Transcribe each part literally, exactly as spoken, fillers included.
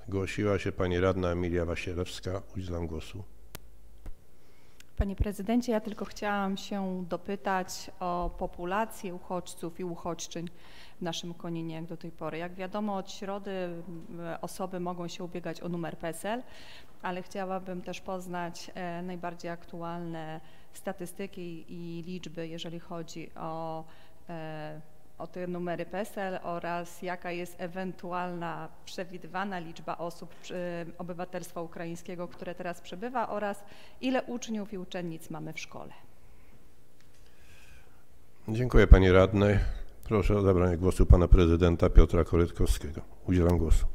Zgłosiła się pani radna Emilia Wasierowska. Udzielam głosu. Panie prezydencie, ja tylko chciałam się dopytać o populację uchodźców i uchodźczyń w naszym Koninie jak do tej pory. Jak wiadomo, od środy osoby mogą się ubiegać o numer P E S E L, ale chciałabym też poznać najbardziej aktualne statystyki i liczby, jeżeli chodzi o o te numery P E S E L oraz jaka jest ewentualna przewidywana liczba osób obywatelstwa ukraińskiego, które teraz przebywa, oraz ile uczniów i uczennic mamy w szkole. Dziękuję pani radnej. Proszę o zabranie głosu pana prezydenta Piotra Korytkowskiego. Udzielam głosu.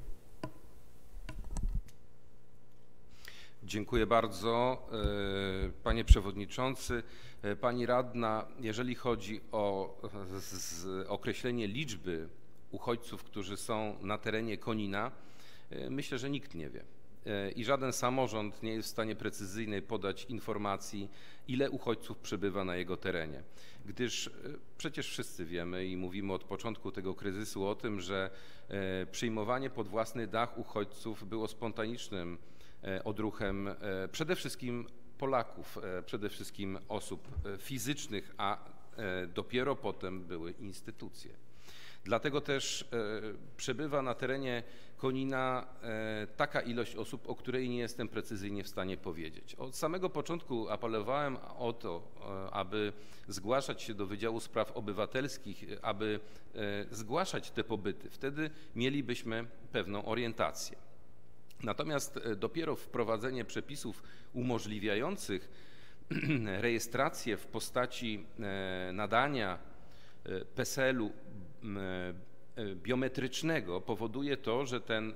Dziękuję bardzo. Panie przewodniczący, pani radna, jeżeli chodzi o z, określenie liczby uchodźców, którzy są na terenie Konina, myślę, że nikt nie wie. I żaden samorząd nie jest w stanie precyzyjnie podać informacji, ile uchodźców przebywa na jego terenie. Gdyż przecież wszyscy wiemy i mówimy od początku tego kryzysu o tym, że przyjmowanie pod własny dach uchodźców było spontanicznym odruchem przede wszystkim Polaków, przede wszystkim osób fizycznych, a dopiero potem były instytucje. Dlatego też przebywa na terenie Konina taka ilość osób, o której nie jestem precyzyjnie w stanie powiedzieć. Od samego początku apelowałem o to, aby zgłaszać się do Wydziału Spraw Obywatelskich, aby zgłaszać te pobyty. Wtedy mielibyśmy pewną orientację. Natomiast dopiero wprowadzenie przepisów umożliwiających rejestrację w postaci nadania P E S E L-u biometrycznego powoduje to, że ten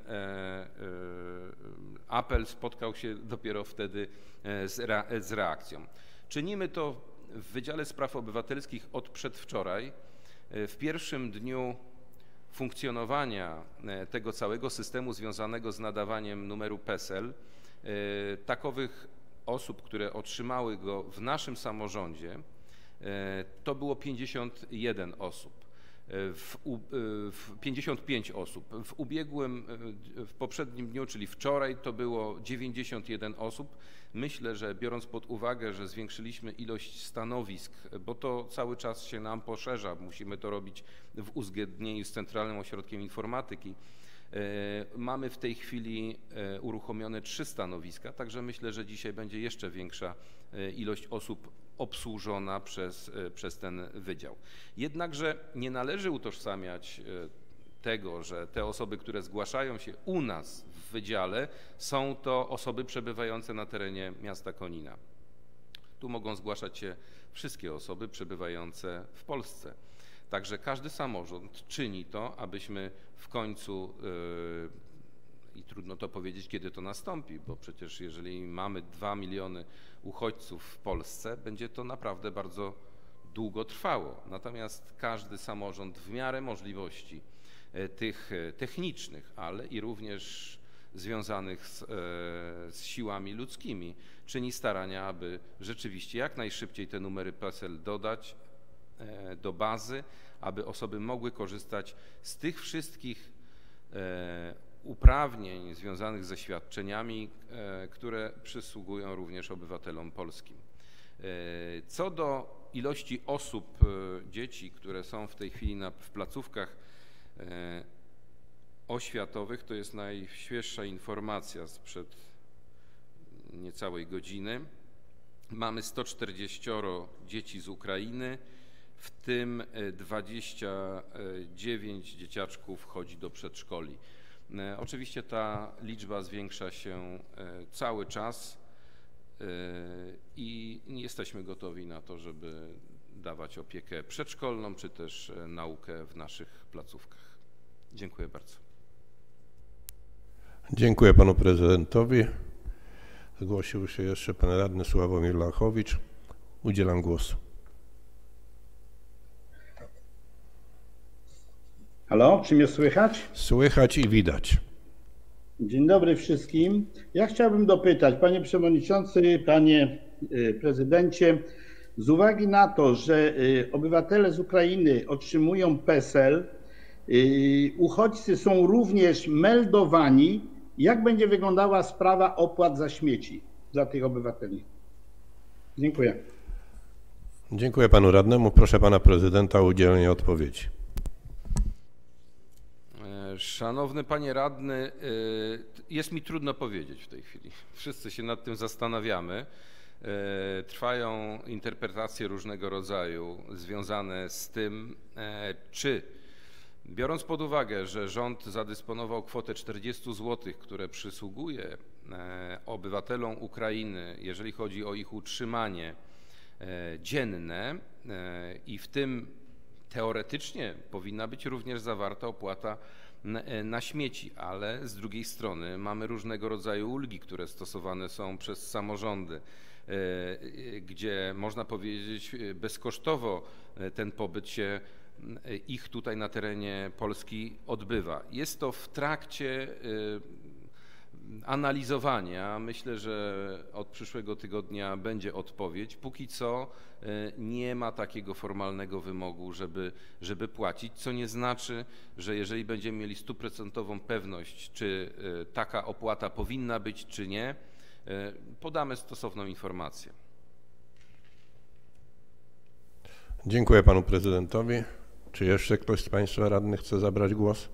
apel spotkał się dopiero wtedy z reakcją. Czynimy to w Wydziale Spraw Obywatelskich od przedwczoraj. W pierwszym dniu funkcjonowania tego całego systemu związanego z nadawaniem numeru P E S E L, takowych osób, które otrzymały go w naszym samorządzie, to było pięćdziesiąt jeden osób, w, w pięćdziesiąt pięć osób. W ubiegłym, w poprzednim dniu, czyli wczoraj, to było dziewięćdziesiąt jeden osób. Myślę, że biorąc pod uwagę, że zwiększyliśmy ilość stanowisk, bo to cały czas się nam poszerza, musimy to robić w uzgodnieniu z Centralnym Ośrodkiem Informatyki. Mamy w tej chwili uruchomione trzy stanowiska, także myślę, że dzisiaj będzie jeszcze większa ilość osób obsłużona przez, przez ten wydział. Jednakże nie należy utożsamiać tego, że te osoby, które zgłaszają się u nas w wydziale, są to osoby przebywające na terenie miasta Konina. Tu mogą zgłaszać się wszystkie osoby przebywające w Polsce. Także każdy samorząd czyni to, abyśmy w końcu, yy, i trudno to powiedzieć, kiedy to nastąpi, bo przecież jeżeli mamy dwa miliony uchodźców w Polsce, będzie to naprawdę bardzo długo trwało. Natomiast każdy samorząd w miarę możliwości tych technicznych, ale i również związanych z, z siłami ludzkimi, czyni starania, aby rzeczywiście jak najszybciej te numery P E S E L dodać do bazy, aby osoby mogły korzystać z tych wszystkich uprawnień związanych ze świadczeniami, które przysługują również obywatelom polskim. Co do ilości osób, dzieci, które są w tej chwili na, w placówkach oświatowych, to jest najświeższa informacja sprzed niecałej godziny. Mamy sto czterdzieści dzieci z Ukrainy, w tym dwadzieścia dziewięć dzieciaczków chodzi do przedszkoli. Oczywiście ta liczba zwiększa się cały czas i nie jesteśmy gotowi na to, żeby dawać opiekę przedszkolną czy też naukę w naszych placówkach. Dziękuję bardzo. Dziękuję panu prezydentowi. Zgłosił się jeszcze pan radny Sławomir Lachowicz. Udzielam głosu. Halo, czy mnie słychać? Słychać i widać. Dzień dobry wszystkim. Ja chciałbym dopytać, panie przewodniczący, panie prezydencie, z uwagi na to, że obywatele z Ukrainy otrzymują P E S E L, uchodźcy są również meldowani Jak będzie wyglądała sprawa opłat za śmieci dla tych obywateli? Dziękuję. Dziękuję panu radnemu. Proszę pana prezydenta o udzielenie odpowiedzi. Szanowny panie radny, jest mi trudno powiedzieć w tej chwili. Wszyscy się nad tym zastanawiamy. Trwają interpretacje różnego rodzaju związane z tym, czy biorąc pod uwagę, że rząd zadysponował kwotę czterdzieści złotych, które przysługuje obywatelom Ukrainy, jeżeli chodzi o ich utrzymanie dzienne i w tym teoretycznie powinna być również zawarta opłata na śmieci, ale z drugiej strony mamy różnego rodzaju ulgi, które stosowane są przez samorządy, gdzie można powiedzieć bezkosztowo ten pobyt się ich tutaj na terenie Polski odbywa. Jest to w trakcie analizowania. Myślę, że od przyszłego tygodnia będzie odpowiedź. Póki co nie ma takiego formalnego wymogu, żeby, żeby płacić, co nie znaczy, że jeżeli będziemy mieli stuprocentową pewność, czy taka opłata powinna być, czy nie, podamy stosowną informację. Dziękuję panu prezydentowi. Czy jeszcze ktoś z państwa radnych chce zabrać głos?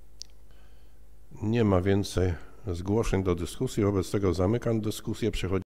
Nie ma więcej zgłoszeń do dyskusji, wobec tego zamykam dyskusję. Przechodzimy